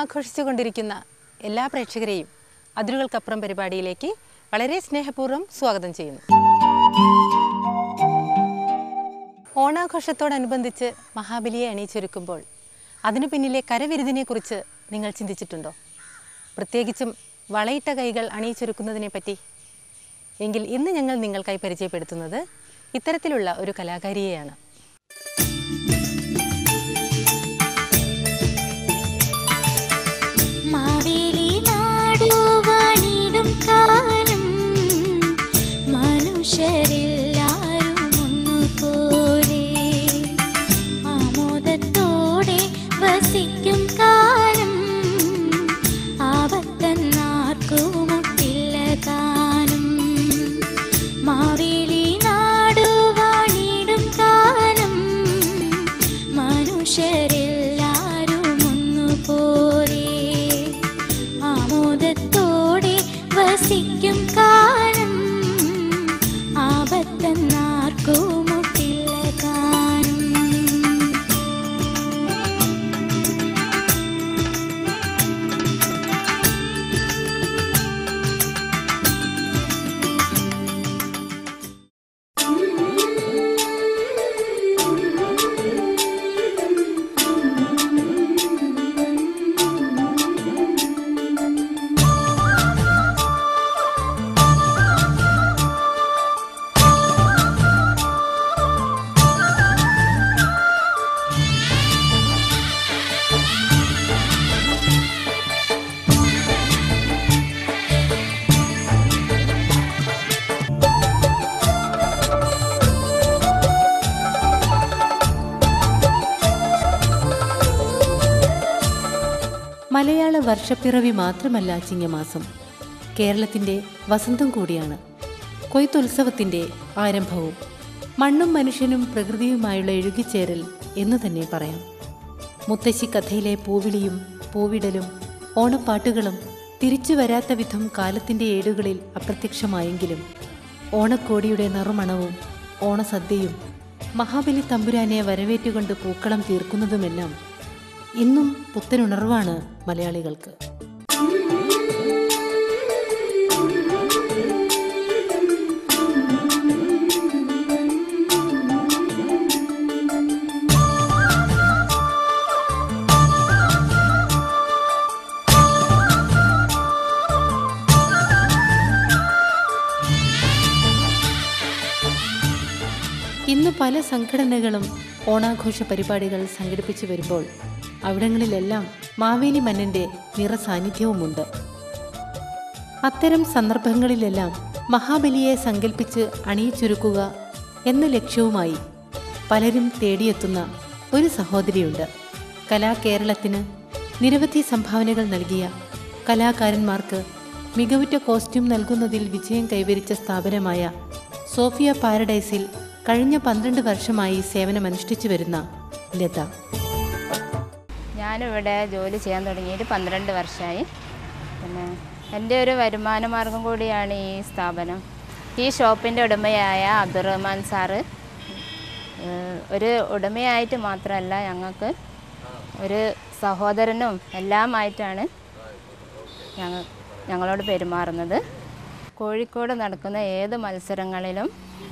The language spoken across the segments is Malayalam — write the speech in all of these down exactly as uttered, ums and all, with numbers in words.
ആഘോഷിച്ചുകൊണ്ടിരിക്കുന്ന എല്ലാ പ്രേക്ഷകരെയും അതിരുകൾക്കപ്പുറം പരിപാടിയിലേക്ക് വളരെ സ്നേഹപൂർവ്വം സ്വാഗതം ചെയ്യുന്നു. ഓണാഘോഷത്തോടനുബന്ധിച്ച് മഹാബലിയെ അണിയിച്ചൊരുക്കുമ്പോൾ അതിനു പിന്നിലെ കരവിരുതിനെക്കുറിച്ച് നിങ്ങൾ ചിന്തിച്ചിട്ടുണ്ടോ? പ്രത്യേകിച്ചും വളയിട്ട കൈകൾ അണിയിച്ചൊരുക്കുന്നതിനെ പറ്റി. എങ്കിൽ ഇന്ന് ഞങ്ങൾ നിങ്ങൾക്കായി പരിചയപ്പെടുത്തുന്നത് ഇത്തരത്തിലുള്ള ഒരു കലാകാരിയെയാണ്. മലയാള വർഷപ്പിറവി മാത്രമല്ല ചിങ്ങമാസം, കേരളത്തിൻ്റെ വസന്തം കൂടിയാണ്. കൊയ്ത്തുത്സവത്തിൻ്റെ ആരംഭവും മണ്ണും മനുഷ്യനും പ്രകൃതിയുമായുള്ള എഴുകിച്ചേരൽ എന്ന് തന്നെ പറയാം. മുത്തശ്ശി കഥയിലെ പൂവിളിയും പൂവിടലും ഓണപ്പാട്ടുകളും തിരിച്ചു വരാത്ത വിധം കാലത്തിൻ്റെ ഏടുകളിൽ അപ്രത്യക്ഷമായെങ്കിലും ഓണക്കോടിയുടെ നറുമണവും ഓണസദ്യയും മഹാബലി തമ്പുരാനെ വരവേറ്റുകൊണ്ട് പൂക്കളം തീർക്കുന്നതുമെല്ലാം ഇന്നും പുത്തനുണർവാണ് മലയാളികൾക്ക്. ഇന്ന് പല സംഘടനകളും ഓണാഘോഷ പരിപാടികൾ സംഘടിപ്പിച്ചു വരുമ്പോൾ അവിടങ്ങളിലെല്ലാം മാവേലി മന്നൻ്റെ നിറസാന്നിധ്യവുമുണ്ട്. അത്തരം സന്ദർഭങ്ങളിലെല്ലാം മഹാബലിയെ സങ്കല്പിച്ച് അണിയിച്ചൊരുക്കുക എന്ന ലക്ഷ്യവുമായി പലരും തേടിയെത്തുന്ന ഒരു സഹോദരിയുണ്ട്. കലാകേരളത്തിന് നിരവധി സംഭാവനകൾ നൽകിയ കലാകാരന്മാർക്ക് മികവുറ്റ കോസ്റ്റ്യൂം നൽകുന്നതിൽ വിജയം കൈവരിച്ച സ്ഥാപനമായ സോഫിയ പാരഡൈസിൽ കഴിഞ്ഞ പന്ത്രണ്ട് വർഷമായി സേവനമനുഷ്ഠിച്ചു വരുന്ന ലത. ഞാനിവിടെ ജോലി ചെയ്യാൻ തുടങ്ങിയിട്ട് പന്ത്രണ്ട് വർഷമായി. പിന്നെ എൻ്റെ ഒരു വരുമാന മാർഗം കൂടിയാണ് ഈ സ്ഥാപനം. ഈ ഷോപ്പിൻ്റെ ഉടമയായ അബ്ദുറഹ്മാൻ സാറ് ഒരു ഉടമയായിട്ട് മാത്രമല്ല, ഞങ്ങൾക്ക് ഒരു സഹോദരനും എല്ലാമായിട്ടാണ് ഞങ്ങൾ ഞങ്ങളോട് പെരുമാറുന്നത്. കോഴിക്കോട് നടക്കുന്ന ഏത് മത്സരങ്ങളിലും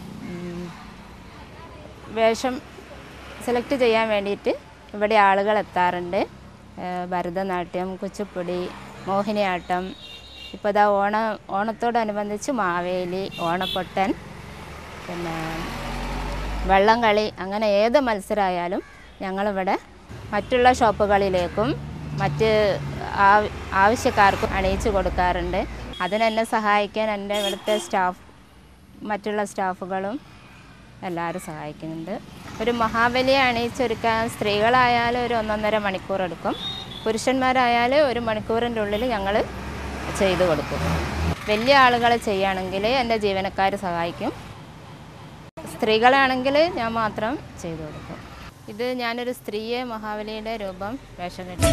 വേഷം സെലക്ട് ചെയ്യാൻ വേണ്ടിയിട്ട് ഇവിടെ ആളുകൾ എത്താറുണ്ട്. ഭരതനാട്യം, കുച്ചിപ്പുടി, മോഹിനിയാട്ടം, ഇപ്പോൾ ഇതാ ഓണ ഓണത്തോടനുബന്ധിച്ച് മാവേലി, ഓണപ്പൊട്ടൻ, പിന്നെ വള്ളംകളി, അങ്ങനെ ഏത് മത്സരമായാലും ഞങ്ങളിവിടെ മറ്റുള്ള ഷോപ്പുകളിലേക്കും മറ്റ് ആവശ്യക്കാർക്കും അണിയിച്ചു കൊടുക്കാറുണ്ട്. അതിനെന്നെ സഹായിക്കാൻ എൻ്റെ ഇവിടുത്തെ സ്റ്റാഫ് മറ്റുള്ള സ്റ്റാഫുകളും എല്ലാവരും സഹായിക്കുന്നുണ്ട്. ഒരു മഹാബലിയെ അണിയിച്ചൊരുക്കാൻ സ്ത്രീകളായാലും ഒരു ഒന്നൊന്നര മണിക്കൂർ എടുക്കും, പുരുഷന്മാരായാലും ഒരു മണിക്കൂറിൻ്റെ ഉള്ളിൽ ഞങ്ങൾ ചെയ്തു കൊടുക്കും. വലിയ ആളുകളെ ചെയ്യുകയാണെങ്കിൽ എൻ്റെ ജീവനക്കാർ സഹായിക്കും, സ്ത്രീകളാണെങ്കിൽ ഞാൻ മാത്രം ചെയ്തു കൊടുക്കും. ഇത് ഞാനൊരു സ്ത്രീയെ മഹാബലിയുടെ രൂപം വേഷം കെട്ടി.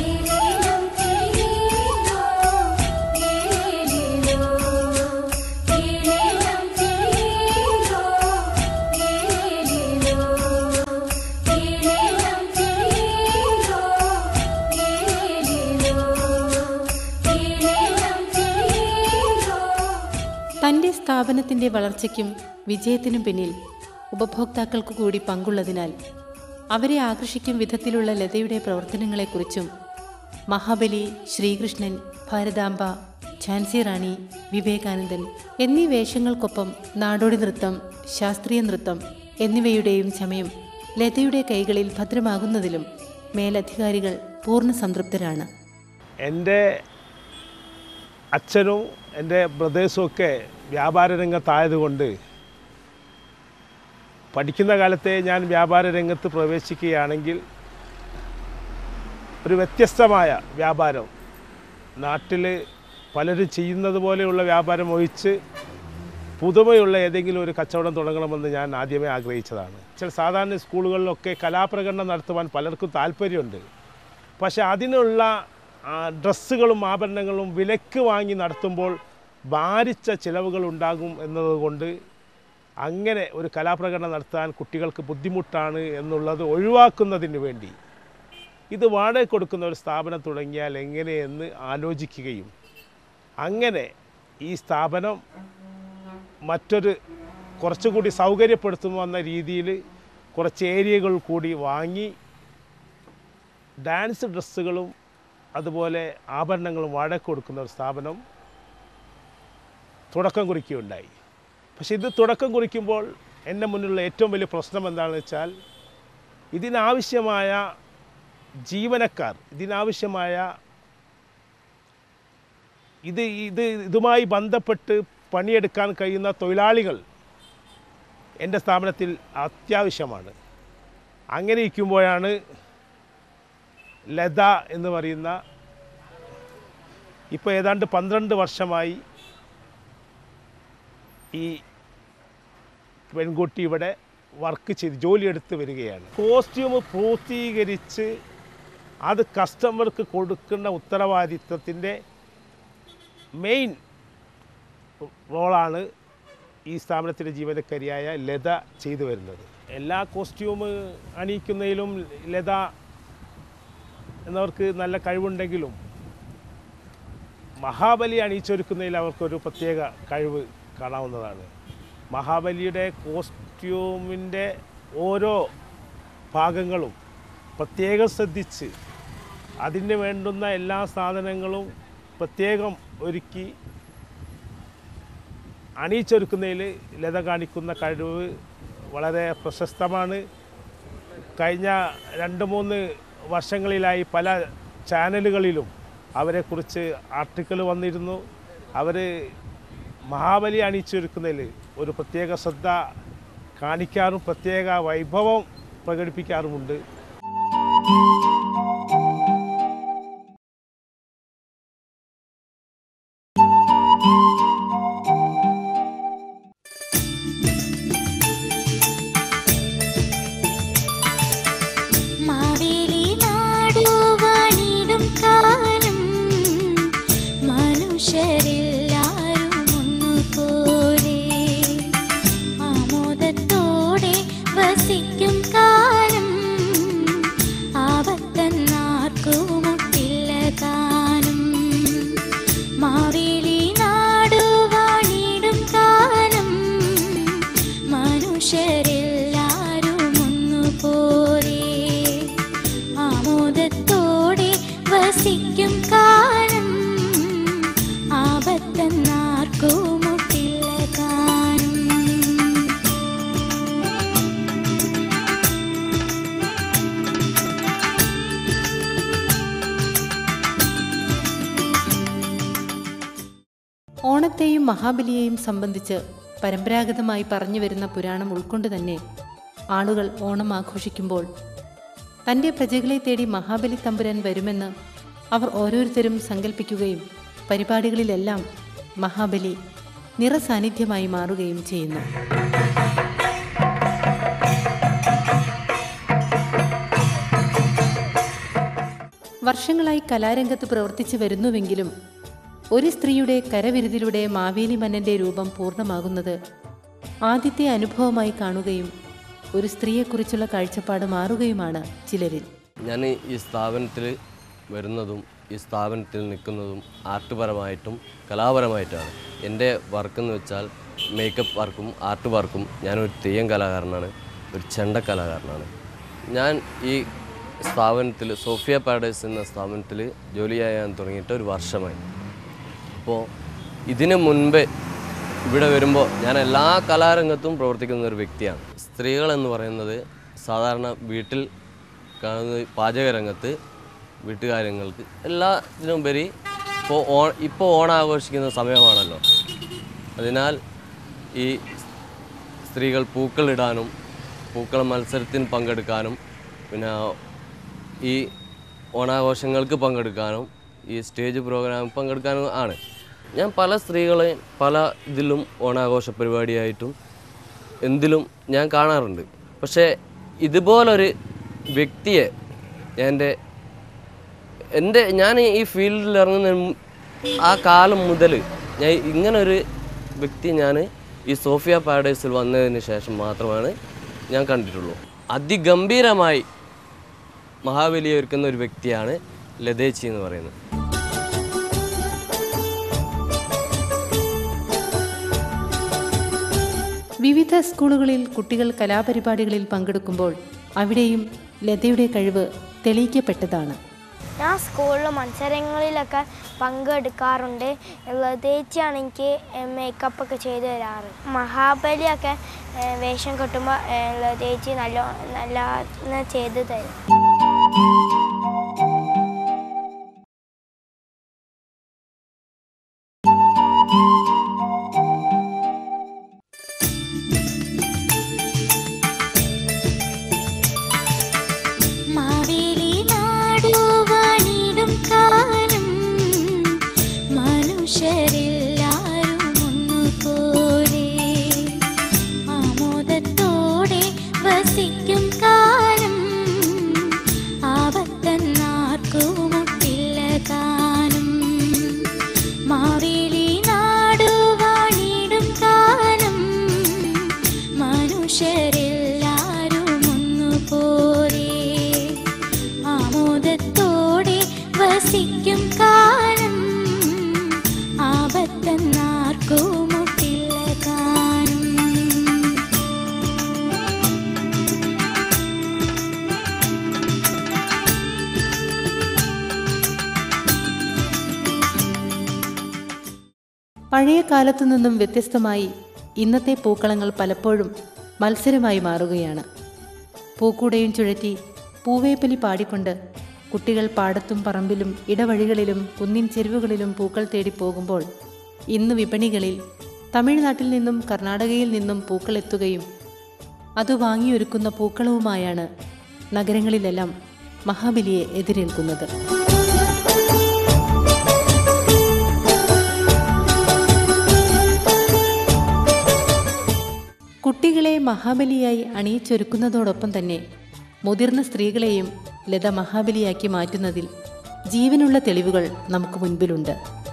സ്ഥാപനത്തിൻ്റെ വളർച്ചയ്ക്കും വിജയത്തിനും പിന്നിൽ ഉപഭോക്താക്കൾക്ക് കൂടി പങ്കുള്ളതിനാൽ അവരെ ആകർഷിക്കും വിധത്തിലുള്ള ലതയുടെ പ്രവർത്തനങ്ങളെക്കുറിച്ചും മഹാബലി, ശ്രീകൃഷ്ണൻ, ഭാരതാംബ, ഝാൻസി റാണി, വിവേകാനന്ദൻ എന്നീ വേഷങ്ങൾക്കൊപ്പം നാടോടി നൃത്തം, ശാസ്ത്രീയ നൃത്തം എന്നിവയുടെയും ചമയം ലതയുടെ കൈകളിൽ ഭദ്രമാകുന്നതിലും മേലധികാരികൾ പൂർണ്ണ സംതൃപ്തരാണ്. എൻ്റെ അച്ഛനും എൻ്റെ ബ്രദേഴ്സും ഒക്കെ വ്യാപാര രംഗത്തായതുകൊണ്ട് പഠിക്കുന്ന കാലത്തെ ഞാൻ വ്യാപാര രംഗത്ത് പ്രവേശിക്കുകയാണെങ്കിൽ ഒരു വ്യത്യസ്തമായ വ്യാപാരം, നാട്ടിൽ പലരും ചെയ്യുന്നത് പോലെയുള്ള വ്യാപാരം ഒഴിച്ച് പുതുമയുള്ള ഏതെങ്കിലും ഒരു കച്ചവടം തുടങ്ങണമെന്ന് ഞാൻ ആദ്യമേ ആഗ്രഹിച്ചതാണ്. ചില സാധാരണ സ്കൂളുകളിലൊക്കെ കലാപ്രകടനം നടത്തുവാൻ പലർക്കും താല്പര്യമുണ്ട്. പക്ഷേ അതിനുള്ള ഡ്രസ്സുകളും ആഭരണങ്ങളും വിലക്ക് വാങ്ങി നടത്തുമ്പോൾ ഭാരിച്ച ചിലവുകൾ ഉണ്ടാകും എന്നതുകൊണ്ട് അങ്ങനെ ഒരു കലാപ്രകടനം നടത്താൻ കുട്ടികൾക്ക് ബുദ്ധിമുട്ടാണ് എന്നുള്ളത് ഒഴിവാക്കുന്നതിന് വേണ്ടി ഇത് വാടക കൊടുക്കുന്ന ഒരു സ്ഥാപനം തുടങ്ങിയാൽ എങ്ങനെയെന്ന് ആലോചിക്കുകയും അങ്ങനെ ഈ സ്ഥാപനം മറ്റൊരു കുറച്ചുകൂടി സൗകര്യപ്പെടുത്തുമെന്ന രീതിയിൽ കുറച്ച് ഏരിയകൾ കൂടി വാങ്ങി ഡാൻസ് ഡ്രസ്സുകളും അതുപോലെ ആഭരണങ്ങളും വാടക കൊടുക്കുന്ന ഒരു സ്ഥാപനം തുടക്കം കുറിക്കുകയുണ്ടായി. പക്ഷെ ഇത് തുടക്കം കുറിക്കുമ്പോൾ എൻ്റെ മുന്നിലുള്ള ഏറ്റവും വലിയ പ്രശ്നം എന്താണെന്ന് വെച്ചാൽ ഇതിനാവശ്യമായ ജീവനക്കാർ, ഇതിനാവശ്യമായ ഇത് ഇത് ഇതുമായി ബന്ധപ്പെട്ട് പണിയെടുക്കാൻ കഴിയുന്ന തൊഴിലാളികൾ എൻ്റെ സ്ഥാപനത്തിൽ അത്യാവശ്യമാണ്. അങ്ങനെ ഇരിക്കുമ്പോഴാണ് ലത എന്ന് പറയുന്ന ഇപ്പോൾ ഏതാണ്ട് പന്ത്രണ്ട് വർഷമായി ഈ പെൺകുട്ടി ഇവിടെ വർക്ക് ചെയ്ത് ജോലിയെടുത്ത് വരികയാണ്. കോസ്റ്റ്യൂം പൂർത്തീകരിച്ച് അത് കസ്റ്റമർക്ക് കൊടുക്കുന്ന ഉത്തരവാദിത്വത്തിൻ്റെ മെയിൻ റോളാണ് ഈ സ്ഥാപനത്തിലെ ജീവനക്കാരിയായ ലത ചെയ്തു വരുന്നത്. എല്ലാ കോസ്റ്റ്യൂം അണിയിക്കുന്നതിലും ലത എന്നവർക്ക് നല്ല കഴിവുണ്ടെങ്കിലും മഹാബലി അണിയിച്ചൊരുക്കുന്നതിൽ അവർക്കൊരു പ്രത്യേക കഴിവ് കാണാവുന്നതാണ്. മഹാബലിയുടെ കോസ്റ്റ്യൂമിൻ്റെ ഓരോ ഭാഗങ്ങളും പ്രത്യേകം ശ്രദ്ധിച്ച് അതിന് വേണ്ടുന്ന എല്ലാ സാധനങ്ങളും പ്രത്യേകം ഒരുക്കി അണിയിച്ചൊരുക്കുന്നതിൽ ലത കാണിക്കുന്ന കഴിവ് വളരെ പ്രശസ്തമാണ്. കഴിഞ്ഞ രണ്ട് മൂന്ന് വർഷങ്ങളിലായി പല ചാനലുകളിലും അവരെക്കുറിച്ച് ആർട്ടിക്കിൾ വന്നിരുന്നു. അവർ മഹാബലി അണിയിച്ചൊരുക്കുന്നതിൽ ഒരു പ്രത്യേക ശ്രദ്ധ കാണിക്കാറും പ്രത്യേക വൈഭവം പ്രകടിപ്പിക്കാറുമുണ്ട്. ഓണത്തെയും മഹാബലിയെയും സംബന്ധിച്ച് പരമ്പരാഗതമായി പറഞ്ഞു വരുന്ന പുരാണം ഉൾക്കൊണ്ട് തന്നെ ആളുകൾ ഓണം ആഘോഷിക്കുമ്പോൾ തൻ്റെ പ്രജകളെ തേടി മഹാബലി തമ്പുരാൻ വരുമെന്ന് അവർ ഓരോരുത്തരും സങ്കല്പിക്കുകയും പരിപാടികളിലെല്ലാം മഹാബലി നിറസാന്നിധ്യമായി മാറുകയും ചെയ്യുന്നു. വർഷങ്ങളായി കലാരംഗത്ത് പ്രവർത്തിച്ചു വരുന്നുവെങ്കിലും ഒരു സ്ത്രീയുടെ കരവിരുതിലൂടെ മാവേലി മന്നൻ്റെ രൂപം പൂർണ്ണമാകുന്നത് ആദ്യത്തെ അനുഭവമായി കാണുകയും ഒരു സ്ത്രീയെക്കുറിച്ചുള്ള കാഴ്ചപ്പാട് മാറുകയുമാണ് ചിലരിൽ. ഞാൻ ഈ സ്ഥാപനത്തിൽ വരുന്നതും ഈ സ്ഥാപനത്തിൽ നിൽക്കുന്നതും ആർട്ട്പരമായിട്ടും കലാപരമായിട്ടാണ്. എൻ്റെ വർക്കെന്ന് വെച്ചാൽ മേക്കപ്പ് വർക്കും ആർട്ട് വർക്കും. ഞാനൊരു തെയ്യം കലാകാരനാണ്, ഒരു ചെണ്ട കലാകാരനാണ്. ഞാൻ ഈ സ്ഥാപനത്തിൽ സോഫിയ പാരഡൈസ് എന്ന സ്ഥാപനത്തിൽ ജോലി ചെയ്യാൻ തുടങ്ങിയിട്ട് ഒരു വർഷമായി. അപ്പോൾ ഇതിന് മുൻപേ ഇവിടെ വരുമ്പോൾ ഞാൻ എല്ലാ കലാരംഗത്തും പ്രവർത്തിക്കുന്ന ഒരു വ്യക്തിയാണ്. സ്ത്രീകളെന്ന് പറയുന്നത് സാധാരണ വീട്ടിൽ കാണുന്ന പാചകരംഗത്ത്, വീട്ടുകാര്യങ്ങൾക്ക് എല്ലാത്തിനുപരി ഇപ്പോൾ ഓ ഇപ്പോൾ ഓണം ആഘോഷിക്കുന്ന സമയമാണല്ലോ. അതിനാൽ ഈ സ്ത്രീകൾ പൂക്കളിടാനും പൂക്കള മത്സരത്തിന് പങ്കെടുക്കാനും പിന്നെ ഈ ഓണാഘോഷങ്ങൾക്ക് പങ്കെടുക്കാനും ഈ സ്റ്റേജ് പ്രോഗ്രാമിൽ പങ്കെടുക്കാനും ആണ്. ഞാൻ പല സ്ത്രീകളെ പല ഇതിലും ഓണാഘോഷ പരിപാടിയായിട്ടും എന്തിലും ഞാൻ കാണാറുണ്ട്. പക്ഷേ ഇതുപോലൊരു വ്യക്തിയെ എൻ്റെ എൻ്റെ ഞാൻ ഈ ഫീൽഡിൽ ഇറങ്ങുന്ന ആ കാലം മുതൽ ഞാൻ ഇങ്ങനൊരു വ്യക്തി ഞാൻ ഈ സോഫിയ പാരഡൈസിൽ വന്നതിന് ശേഷം മാത്രമാണ് ഞാൻ കണ്ടിട്ടുള്ളൂ. അതിഗംഭീരമായി മഹാബലിയെ ഒരുക്കുന്ന ഒരു വ്യക്തിയാണ് ലതേച്ചി എന്ന് പറയുന്നത്. വിവിധ സ്കൂളുകളിൽ കുട്ടികൾ കലാപരിപാടികളിൽ പങ്കെടുക്കുമ്പോൾ അവിടെയും ലതയുടെ കഴിവ് തെളിയിക്കപ്പെട്ടതാണ്. ഞാൻ സ്കൂളിൽ മത്സരങ്ങളിലൊക്കെ പങ്കെടുക്കാറുണ്ട്. ലതേച്ചിയാണ് എനിക്ക് മേക്കപ്പൊക്കെ ചെയ്ത് തരാറ്. മഹാബലിയൊക്കെ വേഷം കെട്ടുമ്പോൾ ലതേച്ചി നല്ല നല്ല ചെയ്ത് തരും. പഴയ കാലത്തു നിന്നും വ്യത്യസ്തമായി ഇന്നത്തെ പൂക്കളങ്ങൾ പലപ്പോഴും മത്സരമായി മാറുകയാണ്. പൂക്കൂടയും ചുഴറ്റി പൂവേപ്പലി പാടിക്കൊണ്ട് കുട്ടികൾ പാടത്തും പറമ്പിലും ഇടവഴികളിലും കുന്നിൻ ചെരുവുകളിലും പൂക്കൾ തേടി പോകുമ്പോൾ ഇന്ന് വിപണികളിൽ തമിഴ്നാട്ടിൽ നിന്നും കർണാടകയിൽ നിന്നും പൂക്കൾ എത്തുകയും അത് വാങ്ങിയൊരുക്കുന്ന പൂക്കളവുമായാണ് നഗരങ്ങളിലെല്ലാം മഹാബലിയെ എതിരേൽക്കുന്നത്. കുട്ടികളെ മഹാബലിയായി അണിയിച്ചൊരുക്കുന്നതോടൊപ്പം തന്നെ മുതിർന്ന സ്ത്രീകളെയും ലത മഹാബലിയാക്കി മാറ്റുന്നതിൽ ജീവനുള്ള തെളിവുകൾ നമുക്ക് മുൻപിലുണ്ട്.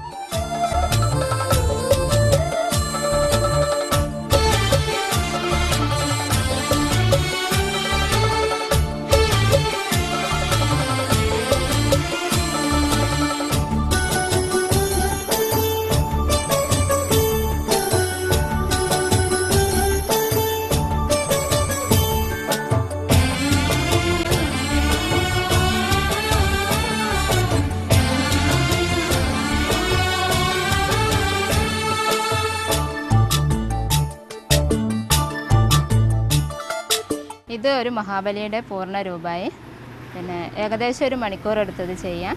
ഇത് ഒരു മഹാബലിയുടെ പൂർണ്ണ രൂപമായി പിന്നെ ഏകദേശം ഒരു മണിക്കൂർ എടുത്തത് ചെയ്യാം.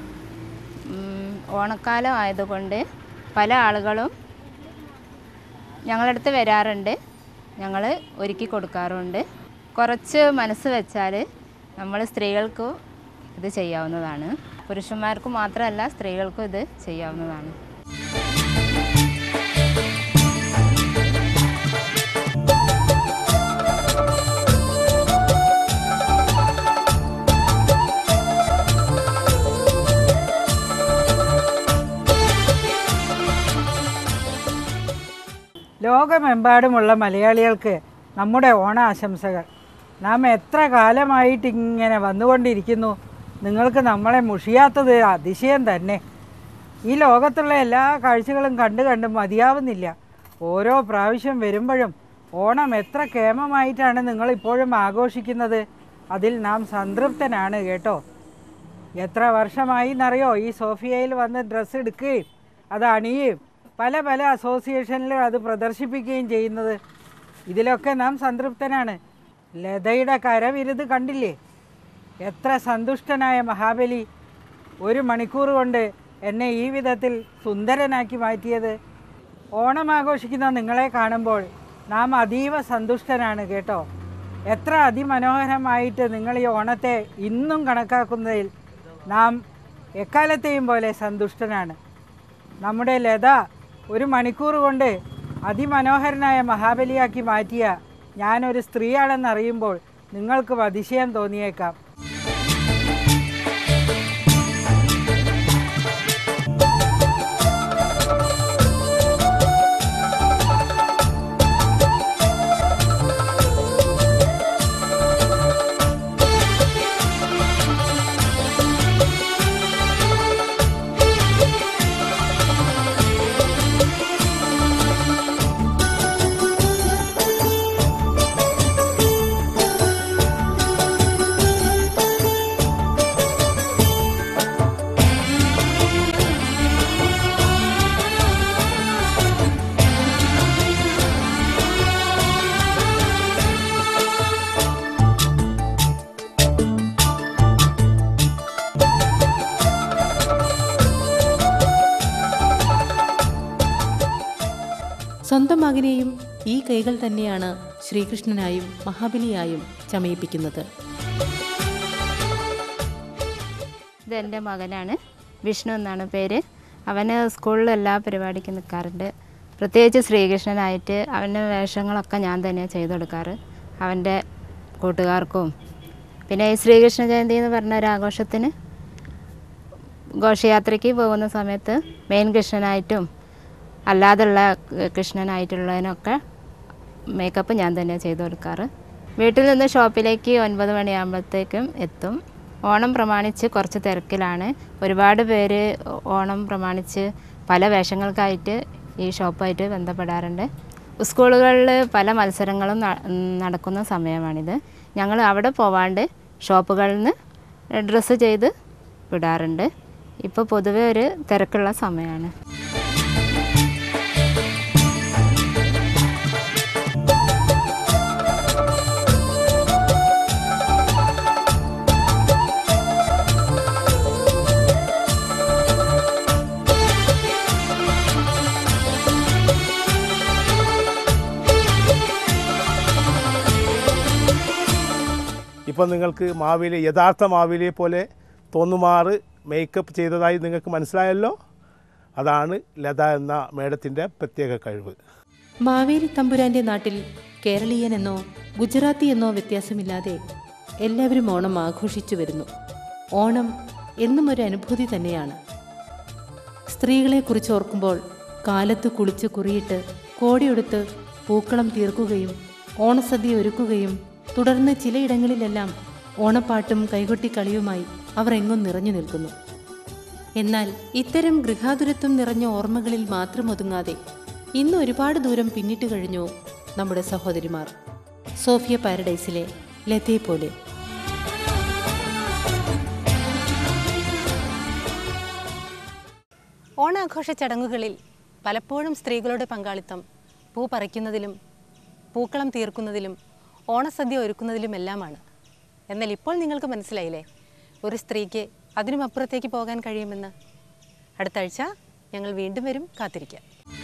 ഓണക്കാലം ആയതുകൊണ്ട് പല ആളുകളും ഞങ്ങളടുത്ത് വരാറുണ്ട്, ഞങ്ങൾ ഒരുക്കി കൊടുക്കാറുണ്ട്. കുറച്ച് മനസ്സ് വെച്ചാൽ നമ്മൾ സ്ത്രീകൾക്കും ഇത് ചെയ്യാവുന്നതാണ്. പുരുഷന്മാർക്ക് മാത്രമല്ല സ്ത്രീകൾക്കും ഇത് ചെയ്യാവുന്നതാണ്. ലോകമെമ്പാടുമുള്ള മലയാളികൾക്ക് നമ്മുടെ ഓണാശംസകൾ. നാം എത്ര കാലമായിട്ട് ഇങ്ങനെ വന്നുകൊണ്ടിരിക്കുന്നു. നിങ്ങൾക്ക് നമ്മളെ മുഷിയാത്തത് അതിശയം തന്നെ. ഈ ലോകത്തുള്ള എല്ലാ കാഴ്ചകളും കണ്ട് കണ്ട് മതിയാവുന്നില്ല. ഓരോ പ്രാവശ്യം വരുമ്പോഴും ഓണം എത്ര കേമമായിട്ടാണ് നിങ്ങളിപ്പോഴും ആഘോഷിക്കുന്നത്. അതിൽ നാം സംതൃപ്തനാണ് കേട്ടോ. എത്ര വർഷമായി എന്നറിയോ ഈ സോഫിയയിൽ വന്ന് ഡ്രസ്സ് എടുക്കുകയും അത് അണിയുകയും പല പല അസോസിയേഷനിലും അത് പ്രദർശിപ്പിക്കുകയും ചെയ്യുന്നത്. ഇതിലൊക്കെ നാം സംതൃപ്തനാണ്. ലതയുടെ കരവിരുത് കണ്ടില്ലേ? എത്ര സന്തുഷ്ടനായ മഹാബലി! ഒരു മണിക്കൂർ കൊണ്ട് എന്നെ ഈ വിധത്തിൽ സുന്ദരനാക്കി മാറ്റിയത്. ഓണം ആഘോഷിക്കുന്ന നിങ്ങളെ കാണുമ്പോൾ നാം അതീവ സന്തുഷ്ടനാണ് കേട്ടോ. എത്ര അതിമനോഹരമായിട്ട് നിങ്ങൾ ഈ ഓണത്തെ ഇന്നും കണക്കാക്കുന്നതിൽ നാം എക്കാലത്തെയും പോലെ സന്തുഷ്ടനാണ്. നമ്മുടെ ലത ഒരു മണിക്കൂർ കൊണ്ട് അതിമനോഹരനായ മഹാബലിയാക്കി മാറ്റിയ ഞാനൊരു സ്ത്രീയാണെന്നറിയുമ്പോൾ നിങ്ങൾക്ക് അതിശയം തോന്നിയേക്കാം. സ്വന്തം മകനെയും ഈ കൈകൾ തന്നെയാണ് ശ്രീകൃഷ്ണനായും മഹാബലിയായും ചമയിപ്പിക്കുന്നത്. ഇത് എൻ്റെ മകനാണ്, വിഷ്ണു എന്നാണ് പേര്. അവന് സ്കൂളിൽ എല്ലാ പരിപാടിക്കും നിൽക്കാറുണ്ട്. പ്രത്യേകിച്ച് ശ്രീകൃഷ്ണനായിട്ട് അവൻ്റെ വേഷങ്ങളൊക്കെ ഞാൻ തന്നെയാണ് ചെയ്തു കൊടുക്കാറ്, അവൻ്റെ കൂട്ടുകാർക്കും. പിന്നെ ഈ ശ്രീകൃഷ്ണ ജയന്തി എന്ന് പറഞ്ഞ ഒരു ആഘോഷത്തിന് ഘോഷയാത്രയ്ക്ക് പോകുന്ന സമയത്ത് മെയിൻ കൃഷ്ണനായിട്ടും അല്ലാതുള്ള കൃഷ്ണനായിട്ടുള്ളതിനൊക്കെ മേക്കപ്പ് ഞാൻ തന്നെ ചെയ്തു കൊടുക്കാറ്. വീട്ടിൽ നിന്ന് ഷോപ്പിലേക്ക് ഒൻപത് മണിയാകുമ്പോഴത്തേക്കും എത്തും. ഓണം പ്രമാണിച്ച് കുറച്ച് തിരക്കിലാണ്. ഒരുപാട് പേര് ഓണം പ്രമാണിച്ച് പല വേഷങ്ങൾക്കായിട്ട് ഈ ഷോപ്പായിട്ട് ബന്ധപ്പെടാറുണ്ട്. സ്കൂളുകളിൽ പല മത്സരങ്ങളും നടക്കുന്ന സമയമാണിത്. ഞങ്ങൾ അവിടെ പോവാണ്ട് ഷോപ്പുകളിൽ നിന്ന് ഡ്രസ്സ് ചെയ്ത് വിടാറുണ്ട്. ഇപ്പോൾ പൊതുവെ ഒരു തിരക്കുള്ള സമയമാണ്. ഇപ്പം നിങ്ങൾക്ക് മാവേലി യഥാർത്ഥ മാവേലിയെ പോലെ തോന്നുമാറ് മേക്കപ്പ് ചെയ്തതായി നിങ്ങൾക്ക് മനസ്സിലായല്ലോ. അതാണ് ലത എന്ന മേഡത്തിൻ്റെ പ്രത്യേക കഴിവ്. മാവേലി തമ്പുരാൻ്റെ നാട്ടിൽ കേരളീയനെന്നോ ഗുജറാത്തി എന്നോ വ്യത്യാസമില്ലാതെ എല്ലാവരും ഓണം ആഘോഷിച്ചു വരുന്നു. ഓണം എന്നും ഒരു അനുഭൂതി തന്നെയാണ്. സ്ത്രീകളെക്കുറിച്ച് ഓർക്കുമ്പോൾ കാലത്ത് കുളിച്ച് കുറിയിട്ട് കോടിയെടുത്ത് പൂക്കളം തീർക്കുകയും ഓണസദ്യ ഒരുക്കുകയും തുടർന്ന് ചിലയിടങ്ങളിലെല്ലാം ഓണപ്പാട്ടും കൈകൊട്ടിക്കളിയുമായി അവർ എങ്ങും നിറഞ്ഞു നിൽക്കുന്നു. എന്നാൽ ഇത്തരം ഗൃഹാതുരത്വം നിറഞ്ഞ ഓർമ്മകളിൽ മാത്രം ഒതുങ്ങാതെ ഇന്ന് ഒരുപാട് ദൂരം പിന്നിട്ട് കഴിഞ്ഞു നമ്മുടെ സഹോദരിമാർ. സോഫിയ പാരഡൈസിലെ ലതയെ പോലെ. ഓണാഘോഷ ചടങ്ങുകളിൽ പലപ്പോഴും സ്ത്രീകളുടെ പങ്കാളിത്തം പൂ പറിക്കുന്നതിലും പൂക്കളം തീർക്കുന്നതിലും ഓണസദ്യ ഒരുക്കുന്നതിലുമെല്ലാമാണ്. എന്നാൽ ഇപ്പോൾ നിങ്ങൾക്ക് മനസ്സിലായില്ലേ ഒരു സ്ത്രീക്ക് അതിനുമപ്പുറത്തേക്ക് പോകാൻ കഴിയുമെന്ന്. അടുത്ത ആഴ്ച ഞങ്ങൾ വീണ്ടും വരും, കാത്തിരിക്കാം.